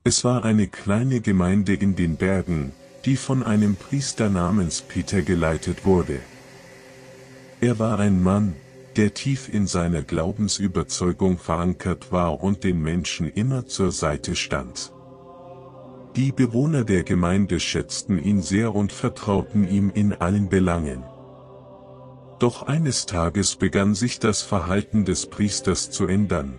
Es war eine kleine Gemeinde in den Bergen, die von einem Priester namens Peter geleitet wurde. Er war ein Mann, der tief in seiner Glaubensüberzeugung verankert war und den Menschen immer zur Seite stand. Die Bewohner der Gemeinde schätzten ihn sehr und vertrauten ihm in allen Belangen. Doch eines Tages begann sich das Verhalten des Priesters zu ändern.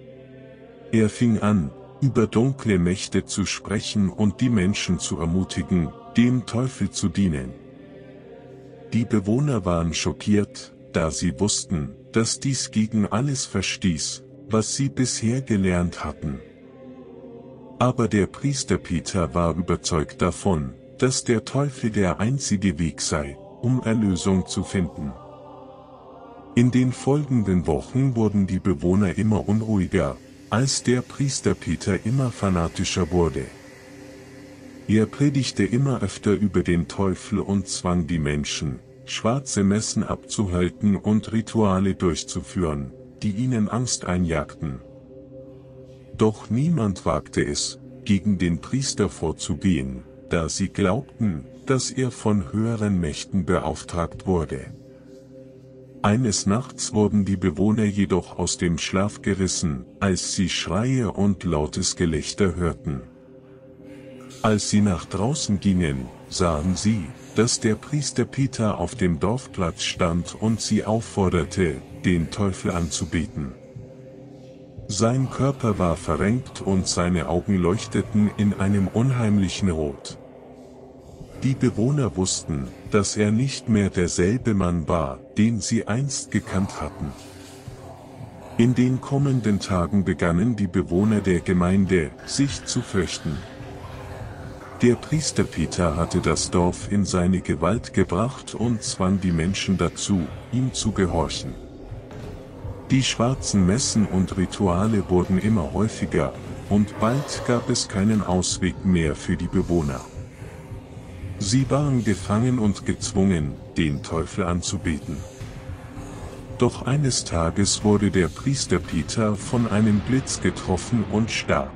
Er fing an, über dunkle Mächte zu sprechen und die Menschen zu ermutigen, dem Teufel zu dienen. Die Bewohner waren schockiert, da sie wussten, dass dies gegen alles verstieß, was sie bisher gelernt hatten. Aber der Priester Peter war überzeugt davon, dass der Teufel der einzige Weg sei, um Erlösung zu finden. In den folgenden Wochen wurden die Bewohner immer unruhiger, als der Priester Peter immer fanatischer wurde. Er predigte immer öfter über den Teufel und zwang die Menschen, schwarze Messen abzuhalten und Rituale durchzuführen, die ihnen Angst einjagten. Doch niemand wagte es, gegen den Priester vorzugehen, da sie glaubten, dass er von höheren Mächten beauftragt wurde. Eines Nachts wurden die Bewohner jedoch aus dem Schlaf gerissen, als sie Schreie und lautes Gelächter hörten. Als sie nach draußen gingen, sahen sie, dass der Priester Peter auf dem Dorfplatz stand und sie aufforderte, den Teufel anzubeten. Sein Körper war verrenkt und seine Augen leuchteten in einem unheimlichen Rot. Die Bewohner wussten, dass er nicht mehr derselbe Mann war, den sie einst gekannt hatten. In den kommenden Tagen begannen die Bewohner der Gemeinde, sich zu fürchten. Der Priester Peter hatte das Dorf in seine Gewalt gebracht und zwang die Menschen dazu, ihm zu gehorchen. Die schwarzen Messen und Rituale wurden immer häufiger, und bald gab es keinen Ausweg mehr für die Bewohner. Sie waren gefangen und gezwungen, den Teufel anzubeten. Doch eines Tages wurde der Priester Peter von einem Blitz getroffen und starb.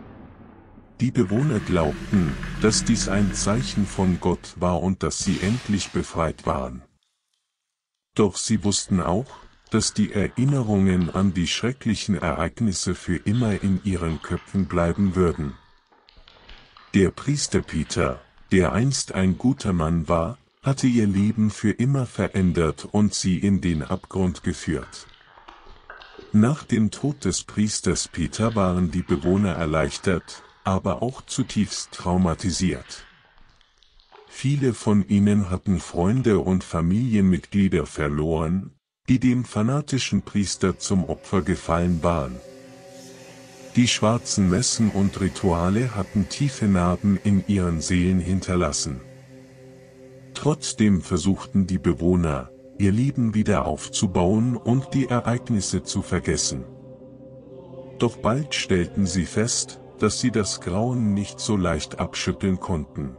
Die Bewohner glaubten, dass dies ein Zeichen von Gott war und dass sie endlich befreit waren. Doch sie wussten auch, dass die Erinnerungen an die schrecklichen Ereignisse für immer in ihren Köpfen bleiben würden. Der Priester Peter, der einst ein guter Mann war, hatte ihr Leben für immer verändert und sie in den Abgrund geführt. Nach dem Tod des Priesters Peter waren die Bewohner erleichtert, aber auch zutiefst traumatisiert. Viele von ihnen hatten Freunde und Familienmitglieder verloren, die dem fanatischen Priester zum Opfer gefallen waren. Die schwarzen Messen und Rituale hatten tiefe Narben in ihren Seelen hinterlassen. Trotzdem versuchten die Bewohner, ihr Leben wieder aufzubauen und die Ereignisse zu vergessen. Doch bald stellten sie fest, dass sie das Grauen nicht so leicht abschütteln konnten.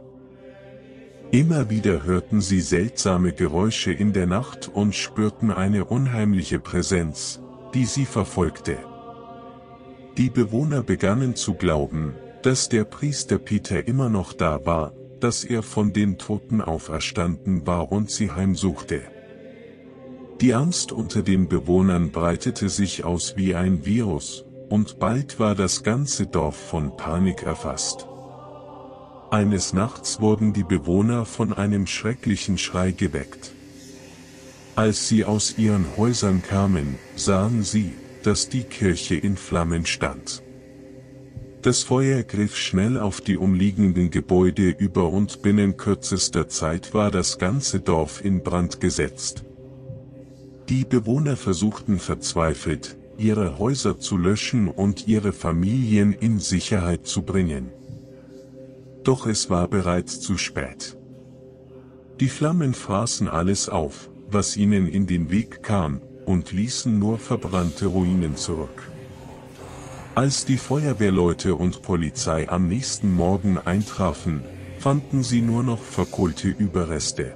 Immer wieder hörten sie seltsame Geräusche in der Nacht und spürten eine unheimliche Präsenz, die sie verfolgte. Die Bewohner begannen zu glauben, dass der Priester Peter immer noch da war, dass er von den Toten auferstanden war und sie heimsuchte. Die Angst unter den Bewohnern breitete sich aus wie ein Virus, und bald war das ganze Dorf von Panik erfasst. Eines Nachts wurden die Bewohner von einem schrecklichen Schrei geweckt. Als sie aus ihren Häusern kamen, sahen sie, dass die Kirche in Flammen stand. Das Feuer griff schnell auf die umliegenden Gebäude über und binnen kürzester Zeit war das ganze Dorf in Brand gesetzt. Die Bewohner versuchten verzweifelt, ihre Häuser zu löschen und ihre Familien in Sicherheit zu bringen. Doch es war bereits zu spät. Die Flammen fraßen alles auf, was ihnen in den Weg kam, und ließen nur verbrannte Ruinen zurück. Als die Feuerwehrleute und Polizei am nächsten Morgen eintrafen, fanden sie nur noch verkohlte Überreste.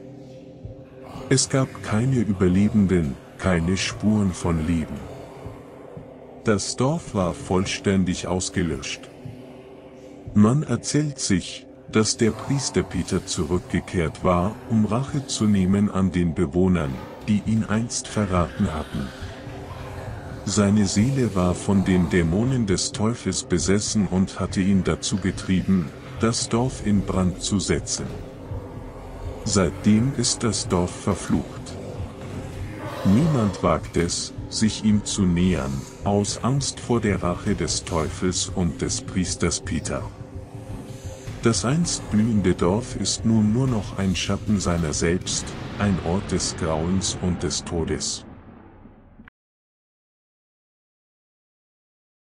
Es gab keine Überlebenden, keine Spuren von Leben. Das Dorf war vollständig ausgelöscht. Man erzählt sich, dass der Priester Peter zurückgekehrt war, um Rache zu nehmen an den Bewohnern, die ihn einst verraten hatten. Seine Seele war von den Dämonen des Teufels besessen und hatte ihn dazu getrieben, das Dorf in Brand zu setzen. Seitdem ist das Dorf verflucht. Niemand wagt es, sich ihm zu nähern, aus Angst vor der Rache des Teufels und des Priesters Peter. Das einst blühende Dorf ist nun nur noch ein Schatten seiner selbst, ein Ort des Grauens und des Todes.